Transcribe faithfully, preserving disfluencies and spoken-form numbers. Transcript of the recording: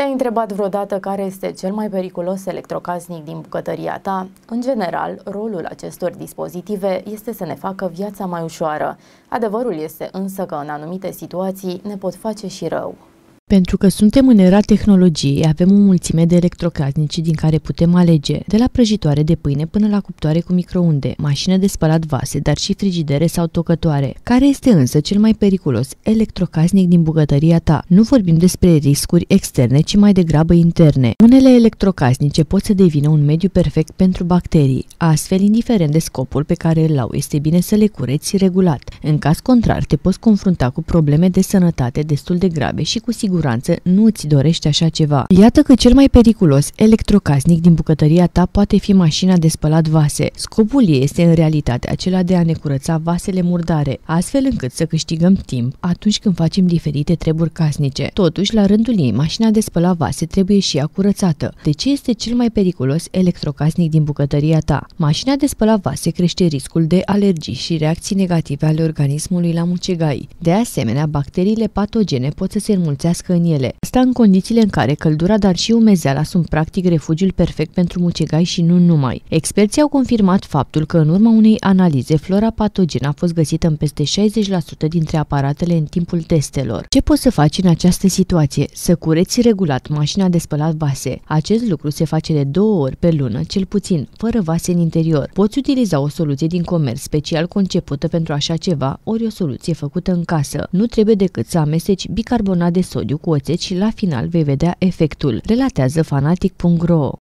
Te-ai întrebat vreodată care este cel mai periculos electrocasnic din bucătăria ta? În general, rolul acestor dispozitive este să ne facă viața mai ușoară. Adevărul este însă că în anumite situații ne pot face și rău. Pentru că suntem în era tehnologiei, avem o mulțime de electrocasnice din care putem alege, de la prăjitoare de pâine până la cuptoare cu microunde, mașină de spălat vase, dar și frigidere sau tocătoare. Care este însă cel mai periculos electrocasnic din bucătăria ta? Nu vorbim despre riscuri externe, ci mai degrabă interne. Unele electrocasnice pot să devină un mediu perfect pentru bacterii. Astfel, indiferent de scopul pe care îl au, este bine să le cureți regulat. În caz contrar, te poți confrunta cu probleme de sănătate destul de grave și cu siguranță nu îți dorești așa ceva. Iată că cel mai periculos electrocasnic din bucătăria ta poate fi mașina de spălat vase. Scopul ei este în realitate acela de a ne curăța vasele murdare, astfel încât să câștigăm timp atunci când facem diferite treburi casnice. Totuși, la rândul ei, mașina de spălat vase trebuie și ea curățată. De ce este cel mai periculos electrocasnic din bucătăria ta? Mașina de spălat vase crește riscul de alergii și reacții negative ale organismului la mucegai. De asemenea, bacteriile patogene pot să se înmulțească în ele. Asta în condițiile în care căldura, dar și umezeala sunt practic refugiul perfect pentru mucegai și nu numai. Experții au confirmat faptul că în urma unei analize, flora patogenă a fost găsită în peste șaizeci la sută dintre aparatele în timpul testelor. Ce poți să faci în această situație? Să cureți regulat mașina de spălat vase. Acest lucru se face de două ori pe lună, cel puțin, fără vase în interior. Poți utiliza o soluție din comerț special concepută pentru așa ceva, ori o soluție făcută în casă. Nu trebuie decât să amesteci bicarbonat de sodiu cu oțet și la final vei vedea efectul, relatează fanatic punct ro.